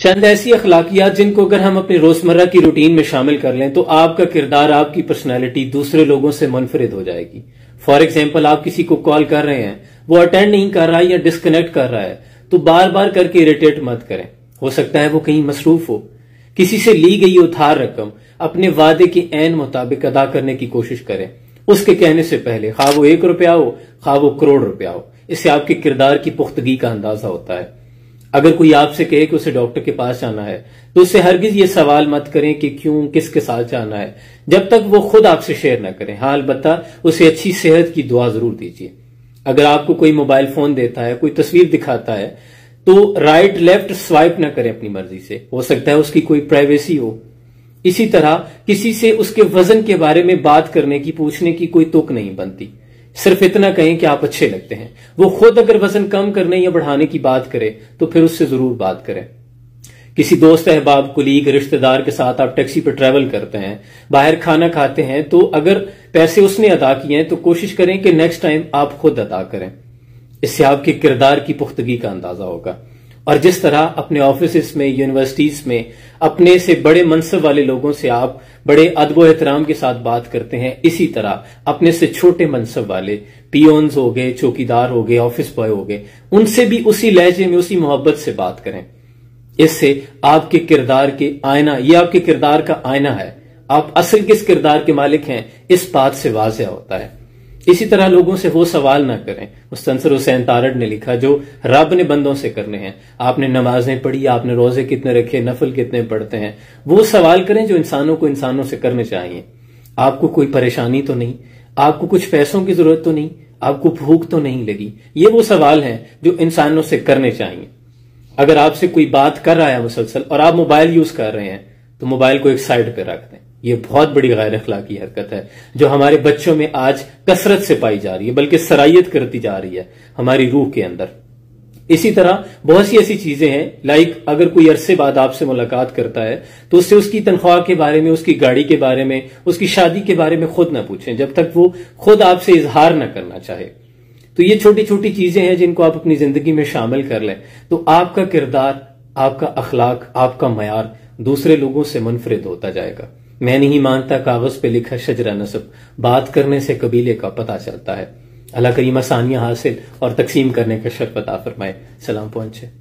चंद ऐसी अखलाकियात जिनको अगर हम अपनी रोजमर्रा की रूटीन में शामिल कर लें तो आपका किरदार, आपकी पर्सनैलिटी दूसरे लोगों से मुनफरिद हो जाएगी। फॉर एग्जाम्पल, आप किसी को कॉल कर रहे हैं, वो अटेंड नहीं कर रहा है या डिस्कनेक्ट कर रहा है, तो बार बार करके इरिटेट मत करें। हो सकता है वो कहीं मसरूफ हो। किसी से ली गई उधार रकम अपने वादे के ऐन मुताबिक अदा करने की कोशिश करें, उसके कहने से पहले, खा वो 1 रुपया हो खा वो करोड़ रुपया हो। इससे आपके किरदार की पुख्तगी का अंदाजा होता है। अगर कोई आपसे कहे कि उसे डॉक्टर के पास जाना है तो उससे हरगिज ये सवाल मत करें कि क्यों, किसके साथ जाना है, जब तक वो खुद आपसे शेयर ना करें। हाँ, अलबत्ता उसे अच्छी सेहत की दुआ जरूर दीजिए। अगर आपको कोई मोबाइल फोन देता है, कोई तस्वीर दिखाता है, तो राइट लेफ्ट स्वाइप ना करें अपनी मर्जी से। हो सकता है उसकी कोई प्राइवेसी हो। इसी तरह किसी से उसके वजन के बारे में बात करने की, पूछने की कोई तुक नहीं बनती। सिर्फ इतना कहें कि आप अच्छे लगते हैं। वो खुद अगर वजन कम करने या बढ़ाने की बात करे तो फिर उससे जरूर बात करें। किसी दोस्त, अहबाब, कुलीग, रिश्तेदार के साथ आप टैक्सी पर ट्रैवल करते हैं, बाहर खाना खाते हैं, तो अगर पैसे उसने अदा किए हैं तो कोशिश करें कि नेक्स्ट टाइम आप खुद अदा करें। इससे आपके किरदार की पुख्तगी का अंदाजा होगा। और जिस तरह अपने ऑफिस में, यूनिवर्सिटीज में अपने से बड़े मनसब वाले लोगों से आप बड़े अदब एहतराम के साथ बात करते हैं, इसी तरह अपने से छोटे मनसब वाले पियोन्स हो गए, चौकीदार हो गए, ऑफिस बॉय हो गए, उनसे भी उसी लहजे में, उसी मोहब्बत से बात करें। इससे आपके किरदार के आईना, ये आपके किरदार का आईना है। आप असल किस किरदार के मालिक हैं, इस बात से वाज़ेह होता है। इसी तरह लोगों से वो सवाल ना करें, मुस्तंसर हुसैन तारड़ ने लिखा, जो रब ने बंदों से करने हैं। आपने नमाजें पढ़ी, आपने रोजे कितने रखे, नफल कितने पढ़ते हैं, वो सवाल करें जो इंसानों को इंसानों से करने चाहिए। आपको कोई परेशानी तो नहीं, आपको कुछ पैसों की जरूरत तो नहीं, आपको भूख तो नहीं लगी, ये वो सवाल हैं जो इंसानों से करने चाहिए। अगर आपसे कोई बात कर रहा है मुसलसल और आप मोबाइल यूज कर रहे हैं तो मोबाइल को एक साइड पे रख दें। ये बहुत बड़ी गैर अखलाकी हरकत है जो हमारे बच्चों में आज कसरत से पाई जा रही है, बल्कि सरायत करती जा रही है हमारी रूह के अंदर। इसी तरह बहुत सी ऐसी चीजें हैं, लाइक अगर कोई अरसे बाद आपसे मुलाकात करता है तो उससे उसकी तनख्वाह के बारे में, उसकी गाड़ी के बारे में, उसकी शादी के बारे में खुद ना पूछें जब तक वो खुद आपसे इजहार ना करना चाहे। तो ये छोटी छोटी चीजें हैं जिनको आप अपनी जिंदगी में शामिल कर लें तो आपका किरदार, आपका अखलाक, आपका मयार दूसरे लोगों से मुनफरिद होता जाएगा। मैं नहीं मानता कागज पे लिखा शजरा नसब, बात करने से कबीले का पता चलता है। अल्लाह करीम आसानियां हासिल और तकसीम करने का शर्फ अता फरमाए। सलाम पहुंचे।